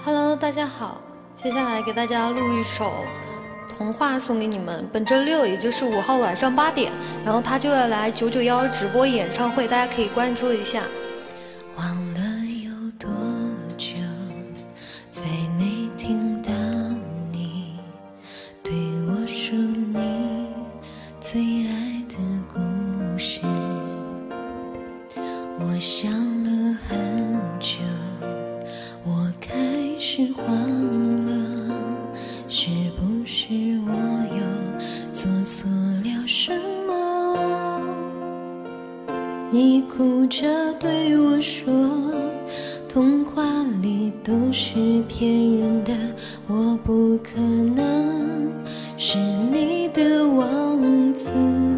Hello， 大家好，接下来给大家录一首童话送给你们。本周6，也就是5号晚上8点，然后他就要来991直播演唱会，大家可以关注一下。 忘了有多久，再没听到你对我说你最爱的故事。我想了很久，我开始慌了，是不是我又做错了什么？你哭着对我说，童话里都是骗人的，我不可能是你的王子。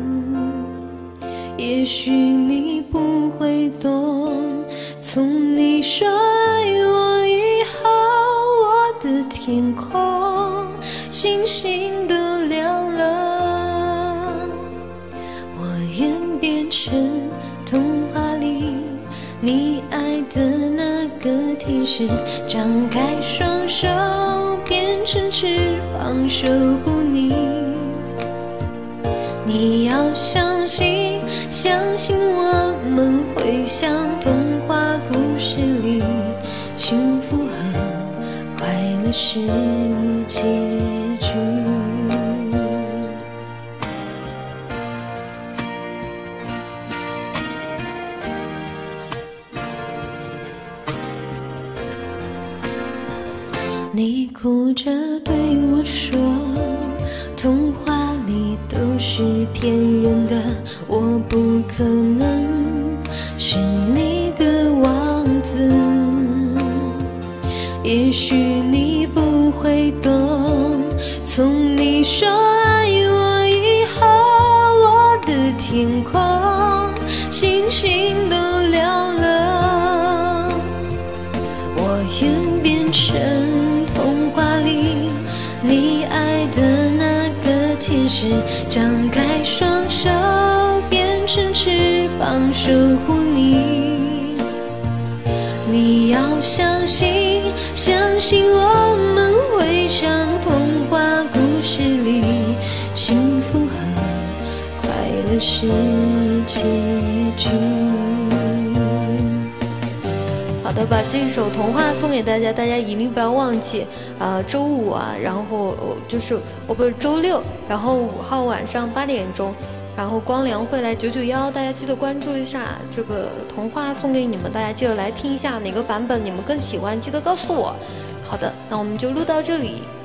也许你不会懂，从你说爱我以后，我的天空星星都亮了。我愿变成童话里你爱的那个天使，张开双手变成翅膀守护你。你要相信，相信我们会像童话故事里，幸福和快乐是结局。你哭着对我说，童话里都是骗人的，我不可能是你的王子。也许你不会懂，从你说爱我以后，我的天空星星都亮了。我愿变成童话里你爱的那个天使，张开双手变成翅膀守护你。你要相信，相信我们会像童话故事里，幸福和快乐是结局。 好的，把这首童话送给大家，大家一定不要忘记，周5啊，然后就是不是周6，然后5号晚上8点钟，然后光良会来991，大家记得关注一下这个童话送给你们，大家记得来听一下哪个版本你们更喜欢，记得告诉我。好的，那我们就录到这里。